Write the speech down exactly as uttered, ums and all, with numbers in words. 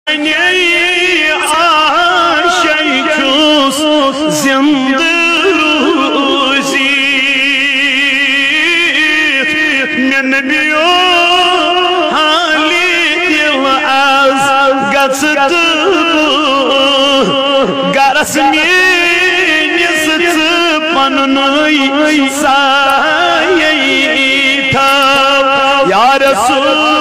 आशुस जिंद रूजी मे नबियो हाली दिल आज गचत गरस मेनिस पनुनई सायै था या रसूल